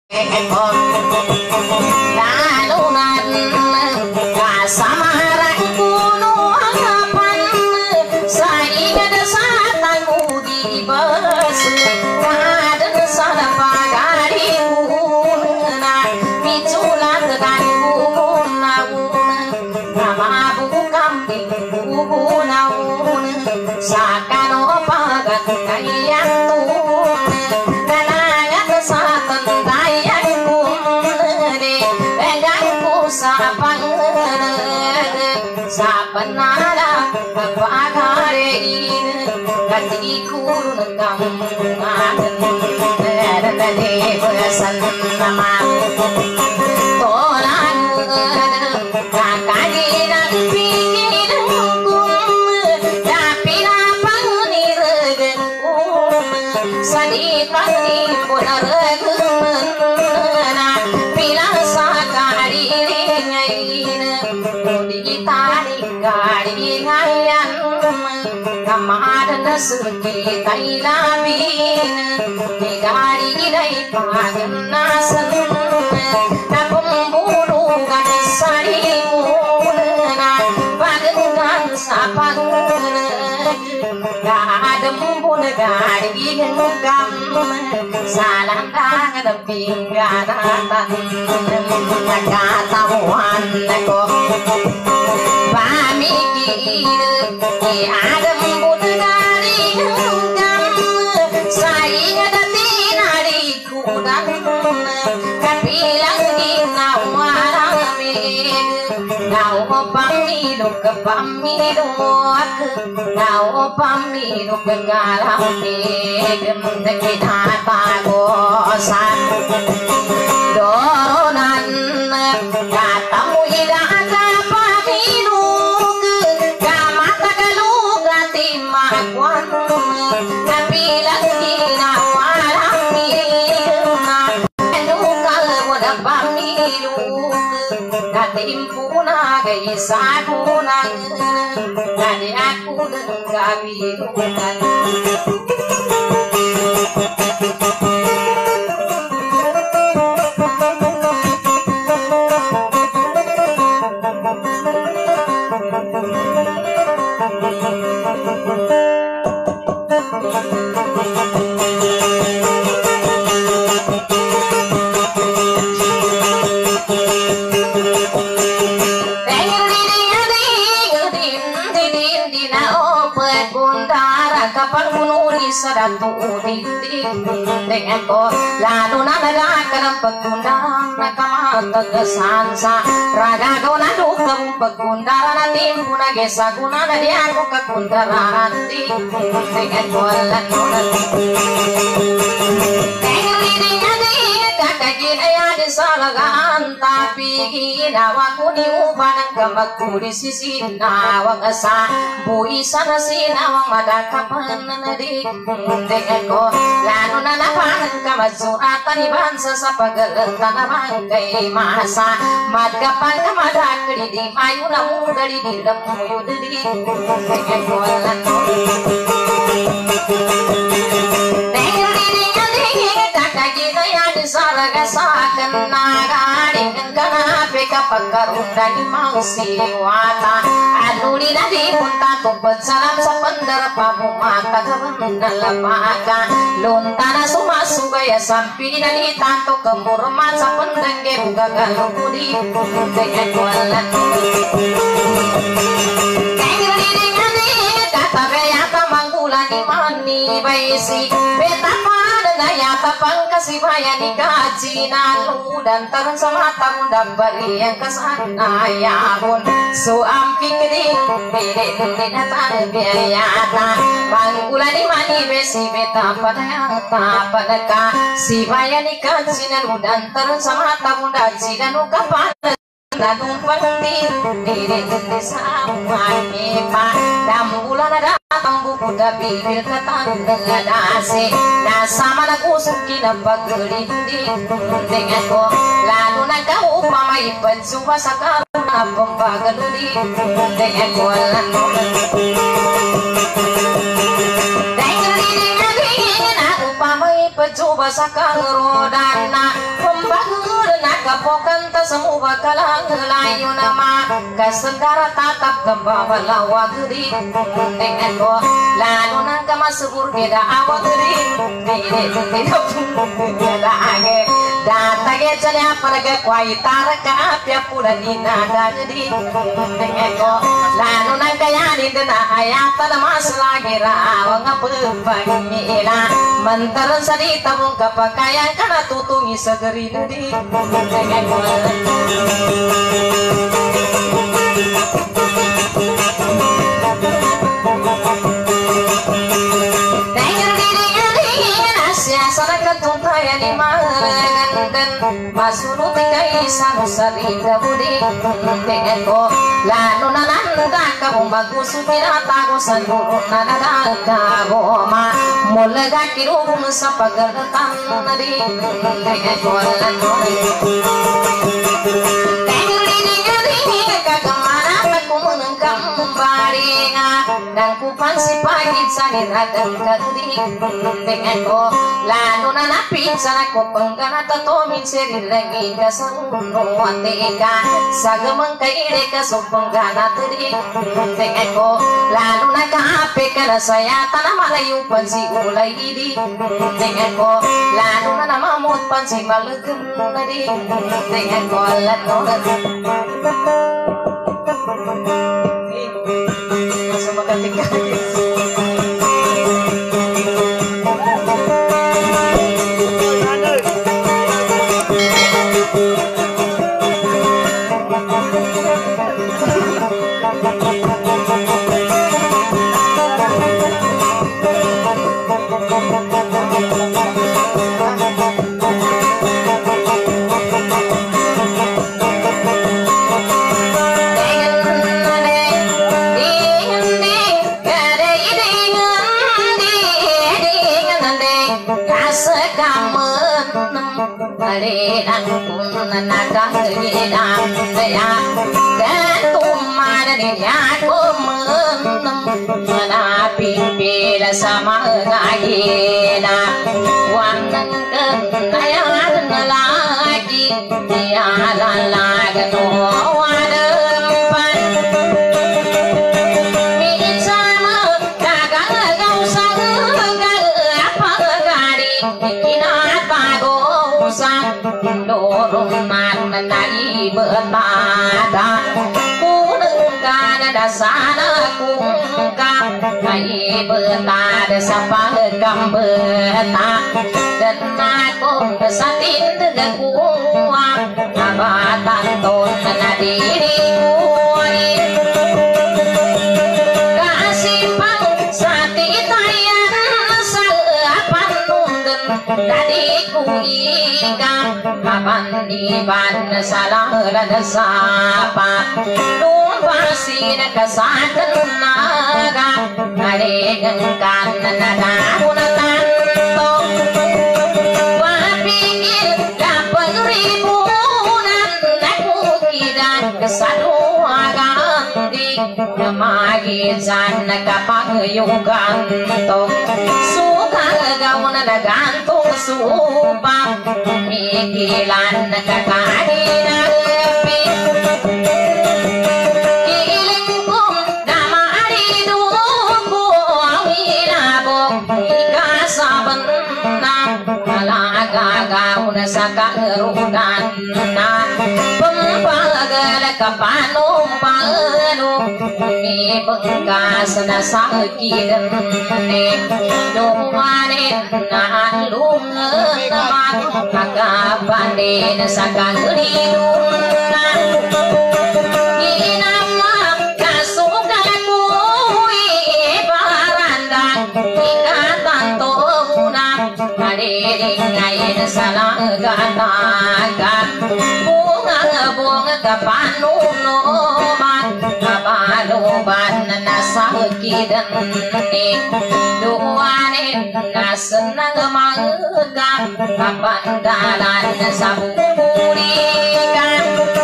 Segi tay labin di gari dai pagan nasan na pemburu gadis sarimun pagan sapang gadem bun gari ngam salam tang deping gadatan kata wan ko pamikir ki adem bun pamilu ke pamilu nau pamilu ke galame gemde kita gosan doronan katamu tidak ada pamilu ke mata galu gati makwan tapi lagi nawalami nukal wada pamilu timpuna gay saduna nani aku dengabirukan sadatu udin dengan ko lalu nanaga kanam pagkundang nakamata gasansa raga ko na dukam pagkundara natin puna gesa kuna na di ako kakundara natin dengan ko lalu salagaan tapi ginawa ko ni uban ang kamagkuri si sinawang asa buisan na sinawang madakapan na nadik dengan ko lalo na napanan ka magsuratan ibansa sa pagalanta naman kay masa madkapan ka madakri di mayo na udali di lamuyo di dengan ko lalo salaga sakan nagari kanape kapagkarundan mausi wata anuli na di punta tupad salam sa pandar pamumata kabandalamaka lunta na sumasugaya sampi na di tanto kemurman sa pandangge bugagalukudi dengan wala kata manggulan imani baisi betapa yata pangkasibaya ni kajinan dan tarun sama tamu dambari yang kesana ya pun so amping di binatan biayata panggulan di mani besi beta pada ka sibaya ni kajinan dan tarun sama tamu dajinan ukapan Nanu pati diri sama nipa dambulan datang buku tapi bibir ketangga nasi nasama na kusuki na paglindi dengan ko lalu na kau pamay pensuba sa karuna pembagaludi dengan ko lalu dengan na upamay pensuba sa karuna sapokan ta semu bakalang layu nama kasengkara tatap gempa balawa geri dengan ko lalu nang kama subur beda awak geri tidak beda age data ge jane perga kwai taraka apya pula nina geri dengan ko lalu nang kaya di dena ayat mas lagi rawang pepangila mentar sadi tabung kapakayang kana tutungi segeri di dengan ko masuru tikai sanu sarinda budi teko lanu nananda kamu bagus supira tago sanuru nanada kago ma molega kirum sapagal tanadi teko lanu dan kupansi pagi sani radang kadri dengan ko lanu nanapi sana ko penggana tatomi seri lagi kasanguno wateka sagamang kaire ka so penggana tadi dengan ko lanu nakape kana saya tanah malayu pansi ulai idi dengan ko lanu nanamamut pansi malugum tadi dengan ko lanu sama ketika naga gedang ya dan tumannya kumenem menapi bila sama ngagina wanang kenayan lagi dia lalaga no wadempan misama dagang gau sang apa gadi kinat bagosan dorong mana nai bermata kunengkan dasana kungka nai bermata sapa gambeta dan aku kesatin dengan kuang abatan ton nadiri kuani kasih pang sati tayan sapan nunggen tadi kuiga kapan di ban salah dan sapa nun pasin kesaken naga adegan nada gunatan to wapikir dapat ribuan aku kidan kesaduagan di magi jan kapang yugan to suka gaun gantung supa mikilan kakadina lepi kilingkum damari duku awinabok ikasabenna alaga gaun sakarudan pembagal kapanumpanu mi pengkas na sakiden duwane nalung teman kakapanden sakagriduna inama kasukaku ibarandang ikatan tona adedingain salang gataga bunga kapanunoman kapanuban nasakiden duwane nasenang manggap kapandalan sabulikan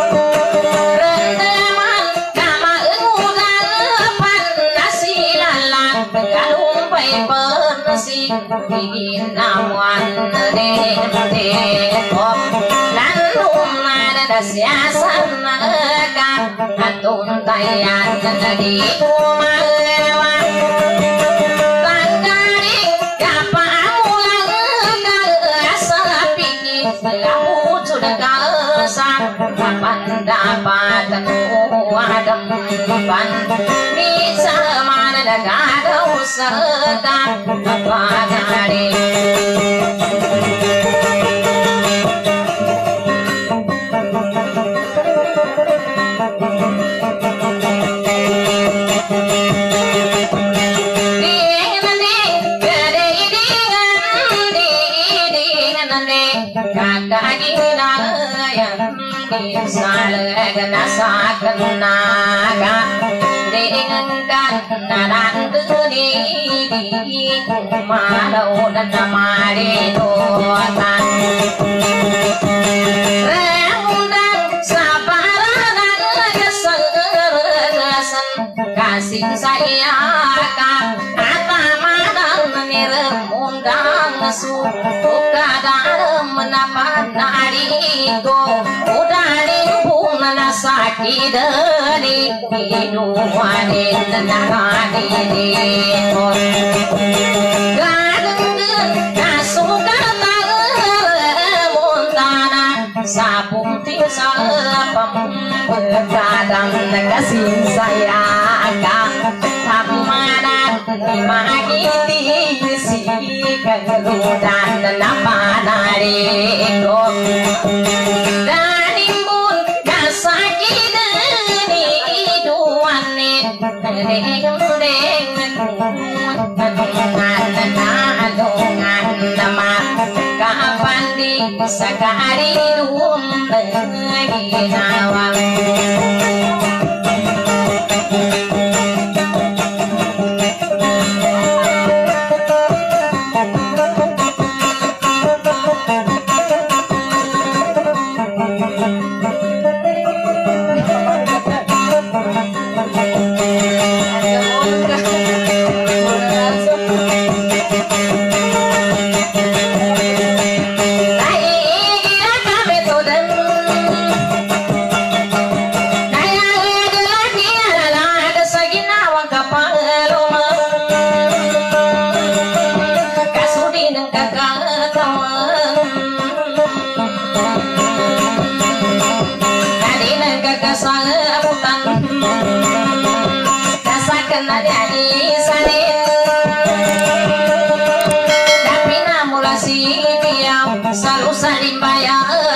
rendeman kamaengudan nasilalan kalumpai persik inawan de op lan kasiasan ka atun tayan di kumawan tangkari kapamulang kasapi wujud kasa kapan dapat wadam pan bisa mana negara usaha apa gari Saken naga dengan naran gede di malau dan mari tuan remudan sabaran kesergasan kasih saya atamadan niremundang suka dalam menapan nariku udah sakit dari hidupan nagani gadeng kasuka montana sapung tisapam berkadang kasih sayang amanat magiti si kegeludan nama nariko kapan bisa kari dum lagi nawang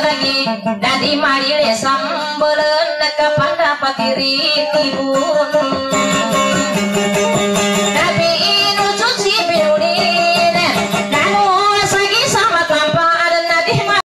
dari mari sambelan kepada patiri tibun